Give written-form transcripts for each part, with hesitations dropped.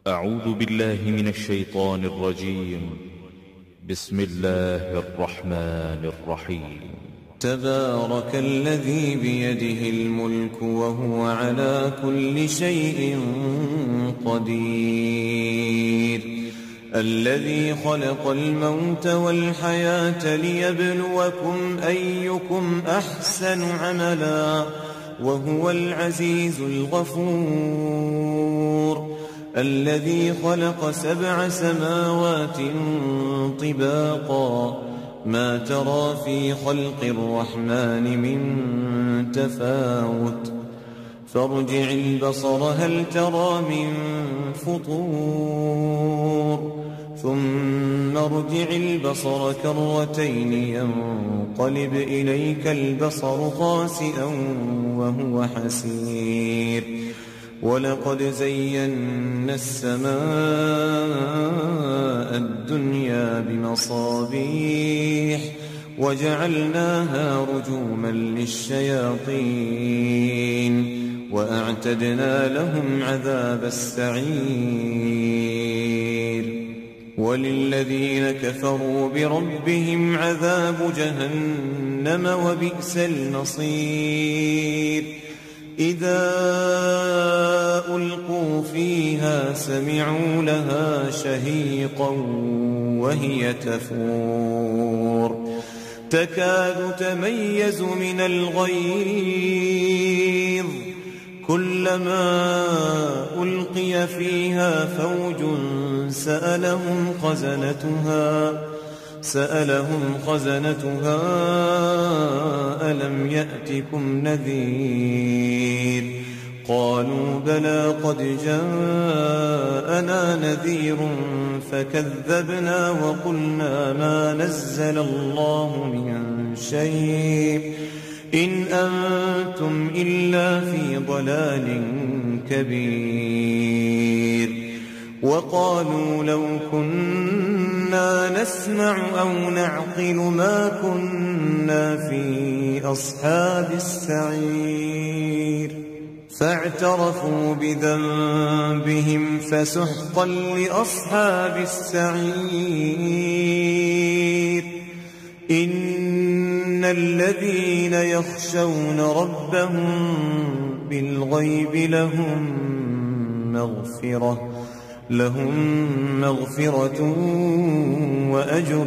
أعوذ بالله من الشيطان الرجيم. بسم الله الرحمن الرحيم. تبارك الذي بيده الملك وهو على كل شيء قدير، الذي خلق الموت والحياة ليبلوكم أيكم أحسن عملا وهو العزيز الغفور، الذي خلق 7 سماوات طباقا ما ترى في خلق الرحمن من تفاوت، فارجع البصر هل ترى من فطور، ثم ارجع البصر كرتين ينقلب إليك البصر خاسئا وهو حسير، ولقد زينا السماء الدنيا بمصابيح وجعلناها رجوما للشياطين وأعتدنا لهم عذاب السعير، وللذين كفروا بربهم عذاب جهنم وبئس المصير، إذا ألقوا فيها سمعوا لها شهيقا وهي تفور، تكاد تميز من الغيظ، كلما ألقي فيها فوج سألهم خزنتها ألم يأتكم نذير، قالوا بلى قد جاءنا نذير فكذبنا وقلنا ما نزل الله من شيء إن أنتم إلا في ضلال كبير، وقالوا لو كنا نسمع أو نعقل ما كنا في أصحاب السعير، فاعترفوا بذنبهم فسحقا لأصحاب السعير، إن الذين يخشون ربهم بالغيب لهم مغفرة وأجر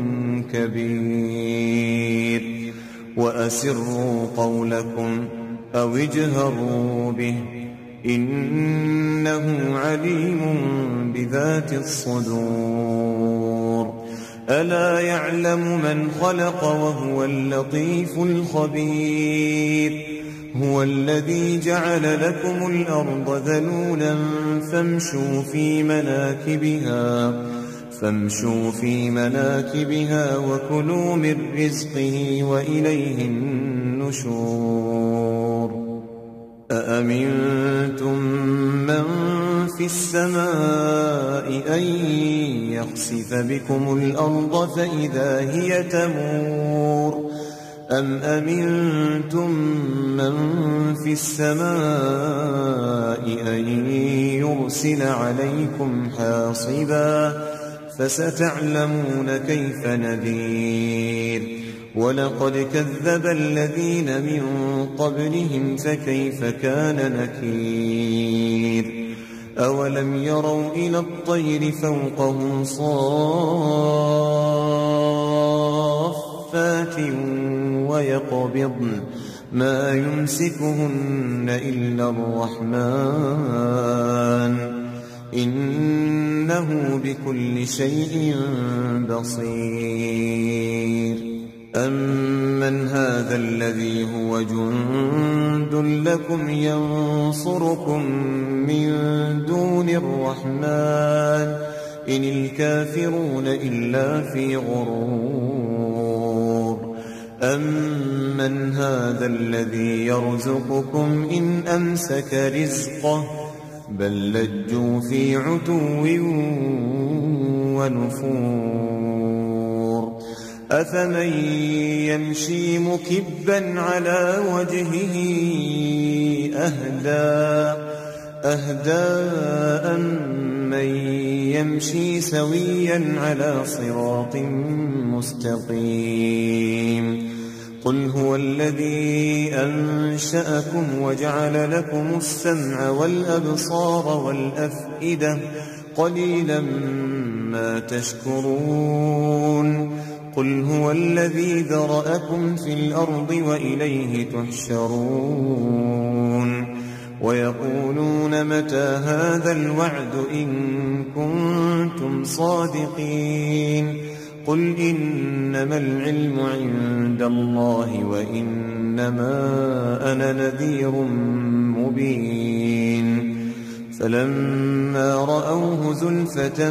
كبير، وأسروا قولكم أو اجهروا به إنه عليم بذات الصدور، ألا يعلم من خلق وهو اللطيف الخبير، هو الذي جعل لكم الأرض ذلولا فامشوا في مناكبها وكلوا من رزقه وإليه النشور، أأمنتم من في السماء أن يخسف بكم الأرض فإذا هي تمور، أم أمنتم من في السماء أن يرسل عليكم حاصبا، فستعلمون كيف نذير، ولقد كذب الذين من قبلهم فكيف كان نكير، أولم يروا إلى الطير فوقهم صافات ويقبضن ما يمسكهن إلا الرحمن إنه بكل شيء بصير، أمن هذا الذي هو جند لكم ينصركم من دون الرحمن إن الكافرون إلا في غرور، أمن هذا الذي يرزقكم إن أمسك رزقه بل لجوا في عتو ونفور، أفمن يمشي مكبا على وجهه أهدى أمن يمشي سويا على صراط مستقيم. قل هو الذي أنشأكم وجعل لكم السمع والأبصار والأفئدة قليلا ما تشكرون. قل هو الذي ذرأكم في الأرض وإليه تحشرون. ويقولون متى هذا الوعد إن كنتم صادقين. قل إنما العلم عند الله وإنما أنا نذير مبين. فلما رأوه زلفة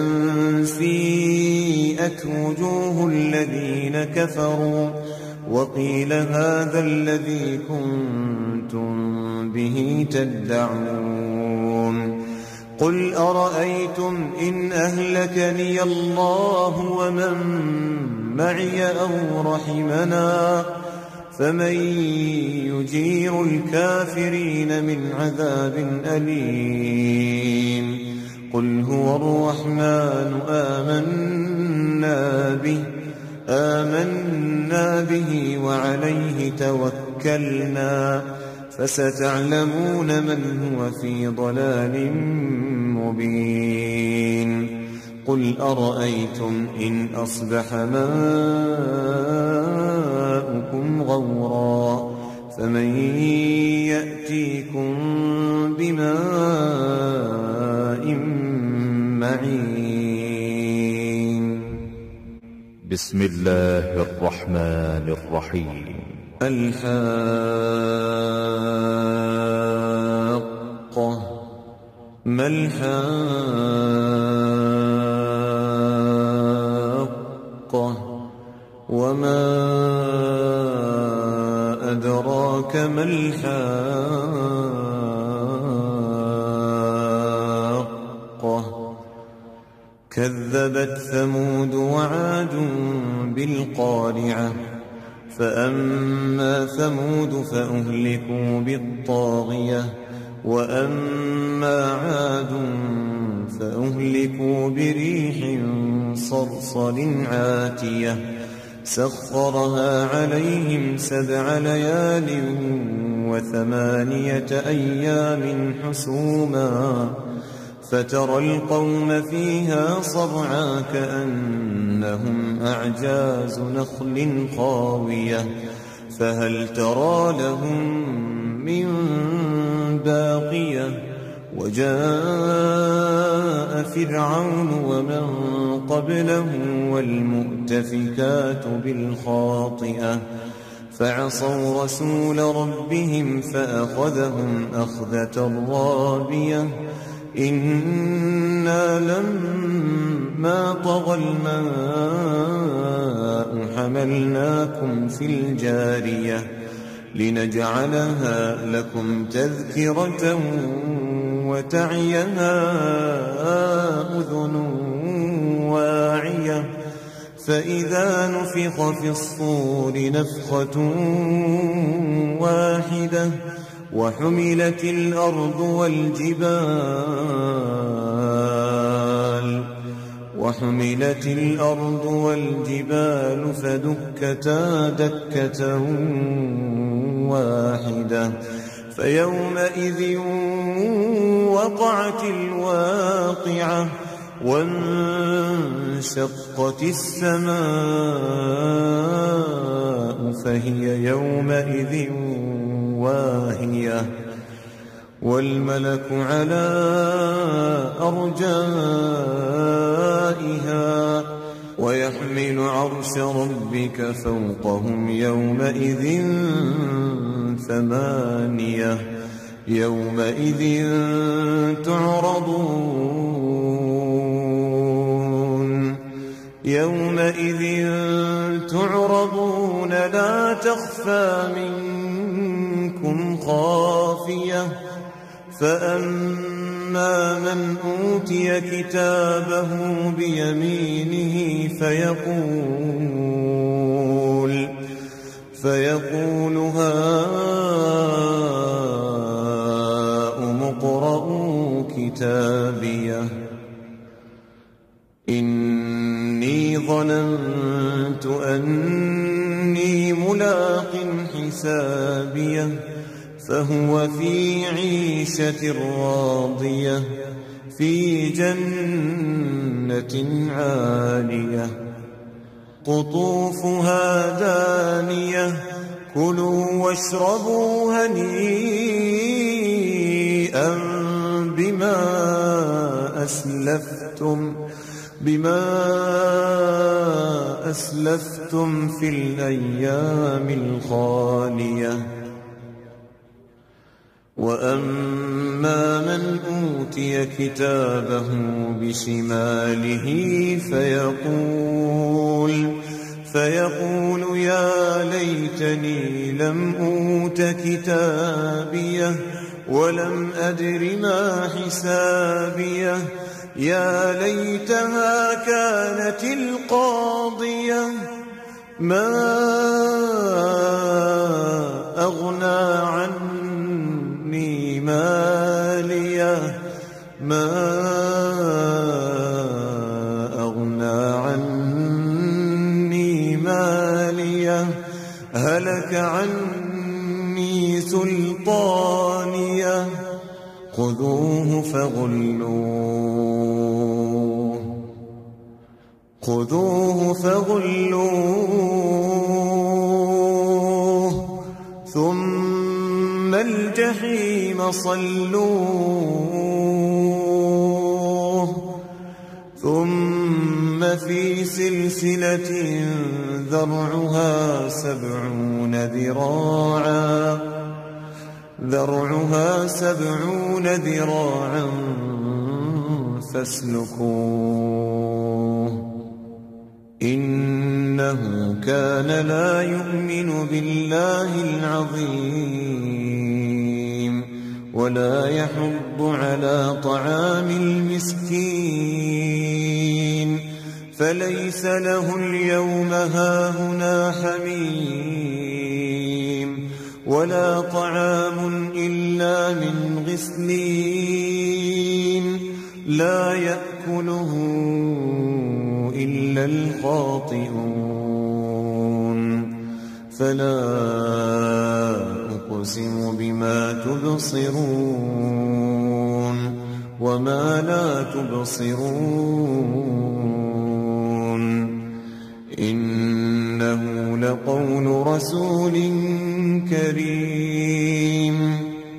سيئت وجوه الذين كفروا وقيل هذا الذي كنتم به تدعون. قل أرأيتم إن أهلكني الله ومن معي أو رحمنا فمن يجير الكافرين من عذاب أليم. قل هو الرحمن آمنا به وعليه توكلنا فستعلمون من هو في ضلال مبين. قل أرأيتم إن أصبح ماؤكم غورا فمن يأتيكم بماء معين. بسم الله الرحمن الرحيم. الحاقة. ما الحاقة وما أدراك ما الحاقة. كذبت ثمود وعاد بالقارعة فأما ثمود فأهلكوا بالطاغية وأما عاد فأهلكوا بريح صرصر عاتية سخرها عليهم 7 ليال و8 أيام حسوما فترى القوم فيها صرعى كأنهم أعجاز نخل خاوية فهل ترى لهم من باقية. وجاء فرعون ومن قبله والمؤتفكات بالخاطئة فعصوا رسول ربهم فأخذهم أخذة رابية. إنا لما طغى الماء حملناكم في الجارية لنجعلها لكم تذكرة وتعيها أذن واعية فإذا نفخ في الصور نفخة واحدة وحملت الأرض والجبال فدكتا دكة واحدة فيومئذ وقعت الواقعة وانشقت السماء فهي يومئذ واهية والملك على أرجائها ويحمل عرش ربك فوقهم يومئذ 8 يومئذ تعرضون لا تخفى منكم خافية فأما من أوتي كتابه بيمينه فيقول هاؤم اقرءوا كتابيه إني ظننت أني ملاق حسابيه فهو في عيشة راضية في جنة عالية قطوفها دانية كلوا واشربوا هنيئا بما أسلفتم في الأيام الخالية وأما من أوتي كتابه بشماله فيقول يا ليتني لم أوت كتابيه ولم أدر ما حسابيه يا ليتها كانت القاضية ما أغنى عني ماليه هلك عني سلطانيه خذوه فغلوه ثم الجحيم صلوه ثم في سلسلة ذرعها 70 ذراعا فاسلكوه إنه كان لا يؤمن بالله العظيم ولا يحض على طعام المسكين فليس له اليوم هاهنا حميم ولا طعام إلا من غسلين لا يأكله إلا الخاطئون فلا أقسم بما تبصرون وما لا تبصرون إنه لقول رسول كريم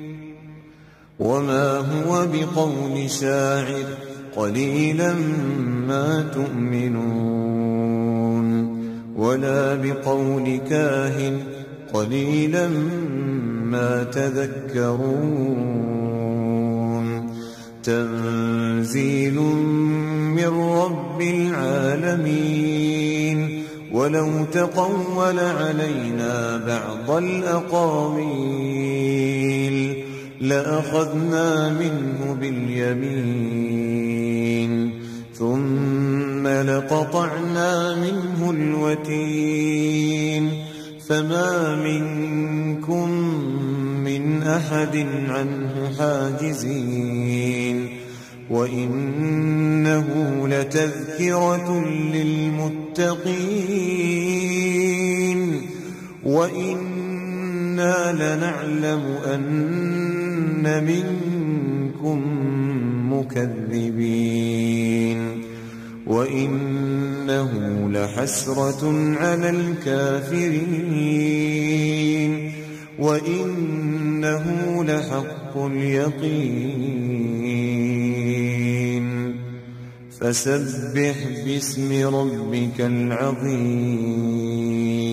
وما هو بقول شاعر قليلا ما تؤمنون ولا بقول كاهن قليلا ما تذكرون تنزيل من رب العالمين ولو تقول علينا بعض الأقاويل لأخذنا منه باليمين ثم لقطعنا منه الوتين فما منكم من أحد عنه حاجزين وإنه لتذكرة للمتقين وإنا لنعلم أن منكم مكذبين وإنه لحسرة على الكافرين وإنه لحق اليقين فسبح باسم ربك العظيم